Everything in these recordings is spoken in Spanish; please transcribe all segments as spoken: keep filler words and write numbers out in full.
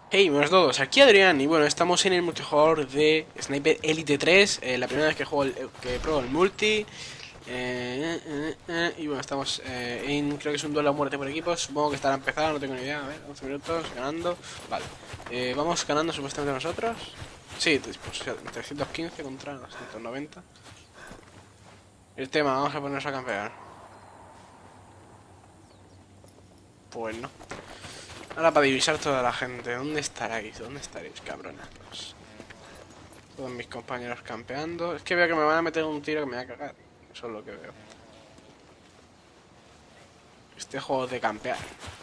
Hey, buenos todos, aquí Adrián y bueno, estamos en el multijugador de Sniper Elite tres, eh, la primera vez que juego el, que pruebo el multi. eh, eh, eh, y bueno, estamos eh, en, creo que es un duelo a muerte por equipos, supongo que estará empezado, no tengo ni idea, a ver, once minutos, ganando, vale. Eh, vamos ganando supuestamente nosotros. Sí, pues, trescientos quince contra doscientos noventa. El tema, vamos a ponernos a campear. Pues no. Ahora para divisar toda la gente, ¿dónde estaréis? ¿Dónde estaréis, cabrones? Todos mis compañeros campeando. Es que veo que me van a meter un tiro que me va a cagar. Eso es lo que veo. Este juego de campear.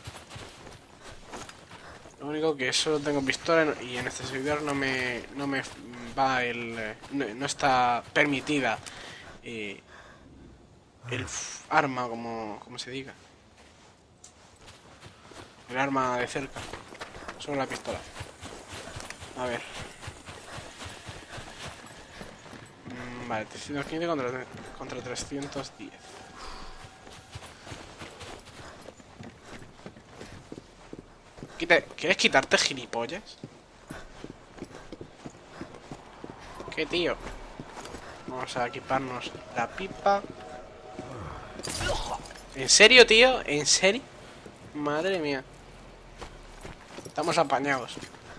Lo único que solo tengo pistola y en este servidor no me, no me va el... No, no está permitida eh, el arma, como, como se diga. El arma de cerca. Solo la pistola. A ver. Mm, vale, trescientos quince contra, contra trescientos diez. ¿Quieres quitarte, gilipollas? ¿Qué, tío? Vamos a equiparnos la pipa. ¿En serio, tío? ¿En serio? Madre mía. Estamos apañados.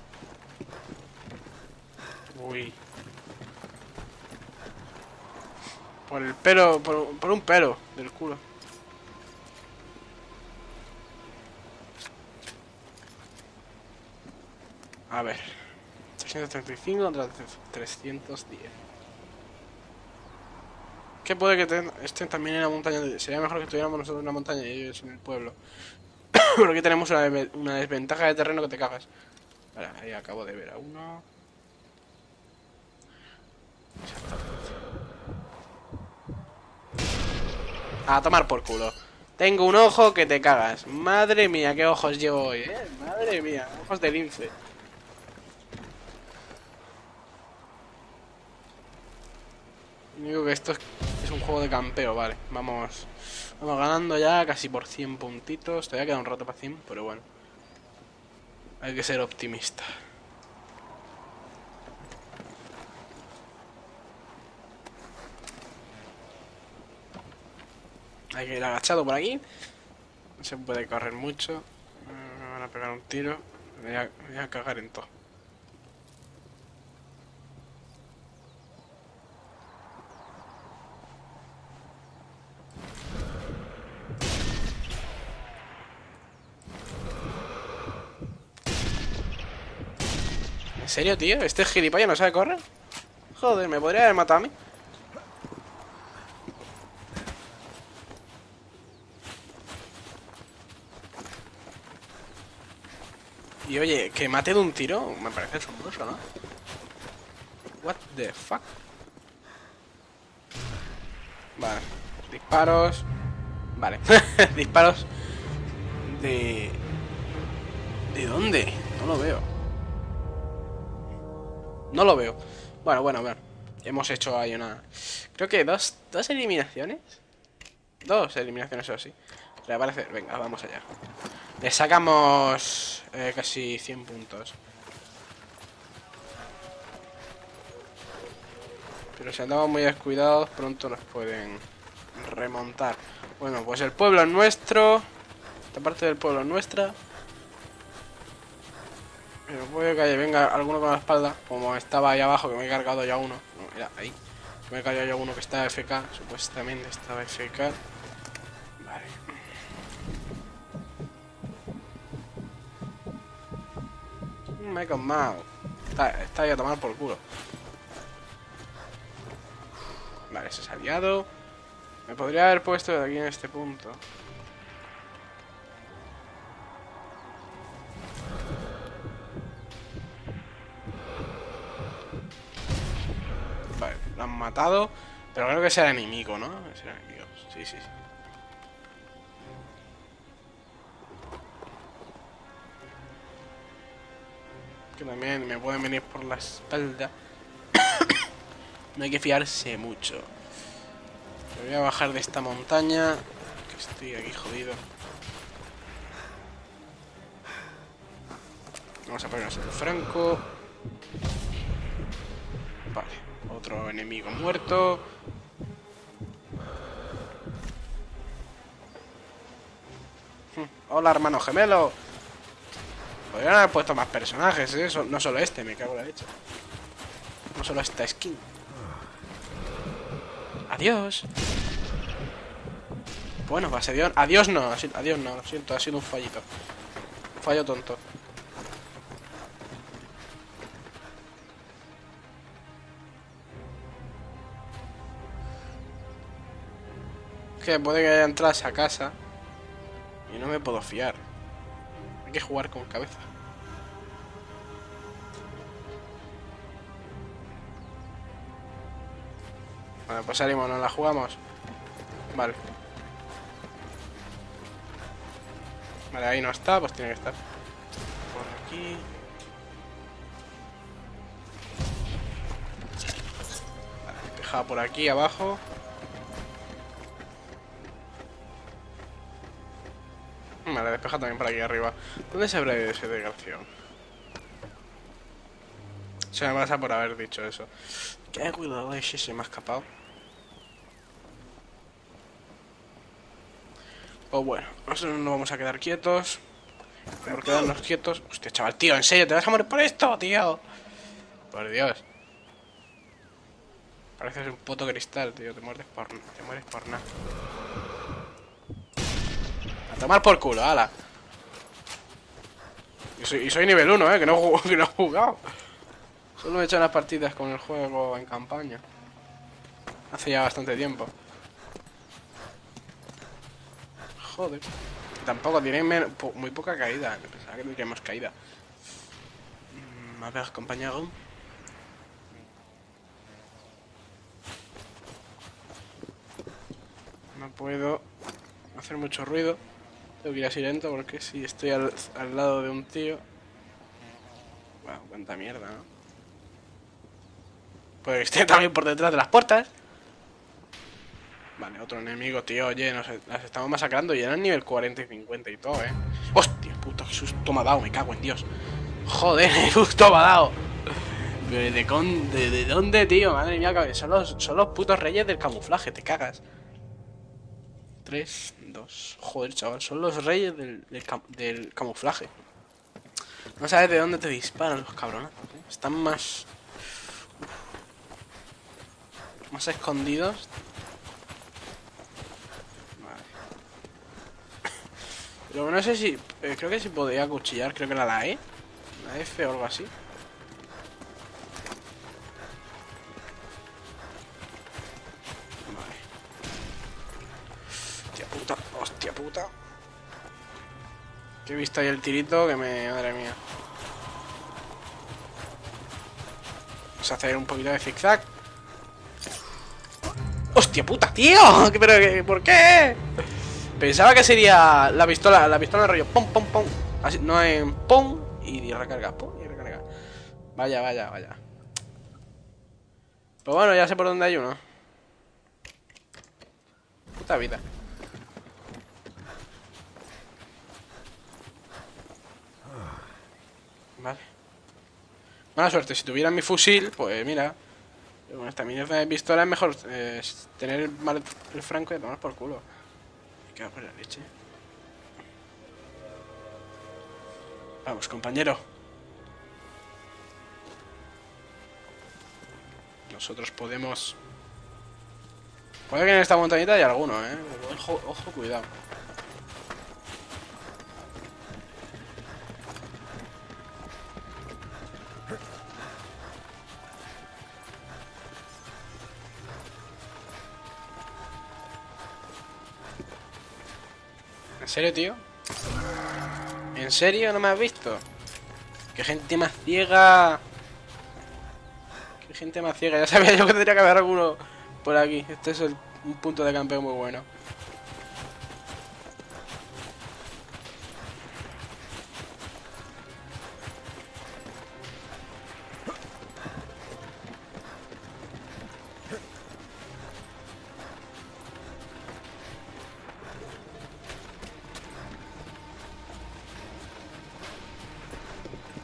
Uy. Por el pelo, por, por un pelo del culo. A ver. trescientos treinta y cinco contra trescientos diez. ¿Qué puede que te, estén también en la montaña? Sería mejor que estuviéramos nosotros en la montaña y ellos en el pueblo. Porque tenemos una, una desventaja de terreno que te cagas. Vale, ahí acabo de ver a uno. A tomar por culo. Tengo un ojo que te cagas. Madre mía, qué ojos llevo hoy, eh. Madre mía, ojos de lince. Digo que esto es, es un juego de campeo, vale. Vamos, vamos ganando ya casi por cien puntitos. Todavía queda un rato para cien, pero bueno. Hay que ser optimista. Hay que ir agachado por aquí. No se puede correr mucho. Me van a pegar un tiro. Me voy a, me voy a cagar en todo. ¿En serio, tío? ¿Este gilipollas no sabe correr? Joder, ¿me podría haber matado a mí? Y oye, que mate de un tiro me parece asombroso, ¿no? What the fuck. Vale, disparos. Vale, disparos. ¿De... ¿De dónde? No lo veo. No lo veo. Bueno, bueno, bueno. Hemos hecho ahí una... Creo que dos, dos eliminaciones. Dos eliminaciones o así. Le parece... Venga, vamos allá. Le sacamos eh, casi cien puntos. Pero si andamos muy descuidados, pronto nos pueden remontar. Bueno, pues el pueblo es nuestro. Esta parte del pueblo es nuestra. Pero puede que venga alguno con la espalda. Como estaba ahí abajo, que me he cargado ya uno. No, mira, ahí. Me he cargado ya uno que está F K. Supuestamente estaba F K. Vale. Me he calmado. Está, está ahí a tomar por culo. Vale, ese es aliado. Me podría haber puesto de aquí en este punto. Vale, lo han matado. Pero creo que será enemigo, ¿no? Será enemigo. Sí, sí, sí. Que también me pueden venir por la espalda. No hay que fiarse mucho. Me voy a bajar de esta montaña. Que estoy aquí jodido. Vamos a ponernos el franco. Vale, otro enemigo muerto. Hola, hermano gemelo. Podrían haber puesto más personajes, ¿eh? No solo este, me cago en la leche. No solo esta skin. Adiós. Bueno, va a ser Dios. Adiós no, adiós no, lo siento, ha sido un fallito. Un fallo tonto. Que puede que haya entrado a esa casa y no me puedo fiar. Hay que jugar con cabeza. Vale, pues salimos, nos la jugamos. Vale. Vale, ahí no está, pues tiene que estar por aquí. Vale, despejada por aquí abajo. Vale, despeja también por aquí arriba. ¿Dónde se habrá ido ese desgraciado? Se me pasa por haber dicho eso. Qué cuidado, ese se me ha escapado. Pues bueno, nosotros no vamos a quedar quietos. Por quedarnos quietos. Hostia, chaval, tío, ¿en serio? ¿Te vas a morir por esto, tío? Por Dios. Pareces un puto cristal, tío. Te mueres por, te mueres por nada. A tomar por culo, ala. Y soy, y soy nivel uno, eh, que no, jugo, que no he jugado. Solo he hecho unas partidas con el juego en campaña. Hace ya bastante tiempo. Joder. Tampoco tiene po muy poca caída. Pensaba que tendríamos caída. Mm, a ver, compañero. No puedo hacer mucho ruido. Tengo que ir así lento porque si estoy al, al lado de un tío... Bueno, cuánta mierda, ¿no? Puede que esté también por detrás de las puertas. Vale, otro enemigo, tío. Oye, nos las estamos masacrando y eran nivel cuarenta y cincuenta y todo, ¿eh? ¡Hostia, puta! ¡Qué susto me ha dado! Me cago en Dios. Joder, qué susto me ha dado. ¿De, de, con, de, de dónde, tío? Madre mía, son los, son los putos reyes del camuflaje, te cagas. tres, dos. Joder, chaval, son los reyes del, del, cam, del camuflaje. No sabes de dónde te disparan los cabrones, ¿eh? Están más... Más escondidos. Pero no sé si... Eh, creo que si podía cuchillar, creo que era la E. La F o algo así. Vale. Hostia puta, hostia puta. Que he visto ahí el tirito que me... Madre mía. Vamos a hacer un poquito de zigzag. ¡Hostia puta, tío! ¿Pero por qué? Pensaba que sería la pistola, la pistola de rollo pum, pum, pum. Así, no en pum y recarga, pum y recarga. Vaya, vaya, vaya. Pues bueno, ya sé por dónde hay uno. Puta vida. Vale. Mala suerte, si tuviera mi fusil, pues mira. Con esta mierda de pistola es mejor eh, tener el, el franco y tomar por culo. Me cago por la leche. Vamos, compañero. Nosotros podemos... Puede que en esta montañita haya alguno, eh. Ojo, ojo, cuidado. ¿En serio, tío? ¿En serio no me has visto? ¡Qué gente más ciega! ¡Qué gente más ciega! Ya sabía yo que tendría que haber alguno por aquí. Este es el, un punto de campeo muy bueno.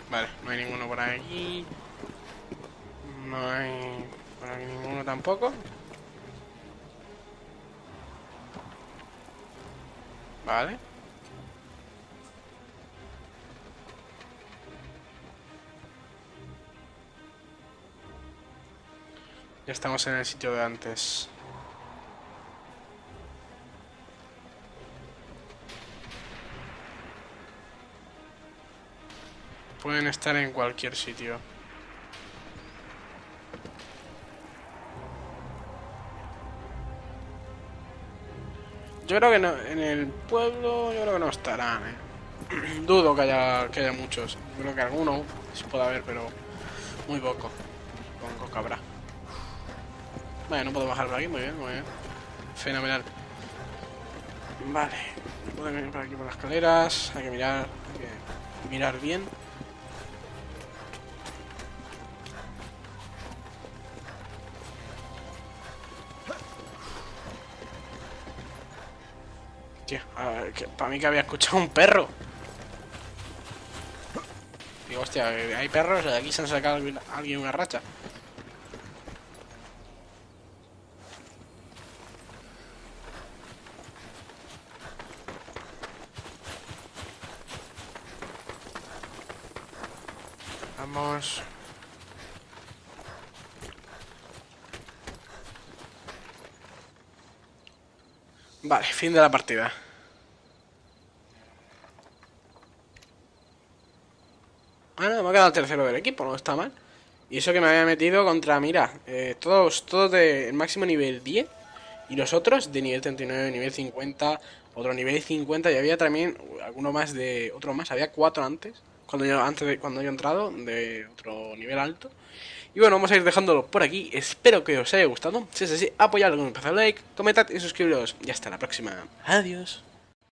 Vale, no hay ninguno por aquí. No hay por aquí ninguno tampoco. Vale. Ya estamos en el sitio de antes. Pueden estar en cualquier sitio. Yo creo que no, en el pueblo yo creo que no estarán, eh. Dudo que haya, que haya muchos. Yo creo que alguno sí puede haber, pero muy poco. Supongo que habrá. Vale, no puedo bajar por aquí, muy bien, muy bien. Fenomenal. Vale, puedo venir por aquí por las escaleras. Hay que mirar, hay que mirar bien. Tío, a ver, que, para mí que había escuchado un perro. Digo, hostia, hay perros, de aquí se han sacado alguien, alguien una racha. Vamos. Vale, fin de la partida. Bueno, me ha quedado el tercero del equipo, no está mal. Y eso que me había metido contra, mira, eh, todos, todos de máximo nivel diez. Y los otros de nivel treinta y nueve, nivel cincuenta, otro nivel cincuenta. Y había también alguno más de, otro más, había cuatro antes. Cuando yo, antes de, cuando yo he entrado, de otro nivel alto. Y bueno, vamos a ir dejándolo por aquí. Espero que os haya gustado. Si es así, apoyadlo con un pedazo de like, comentad y suscribiros. Y hasta la próxima. Adiós.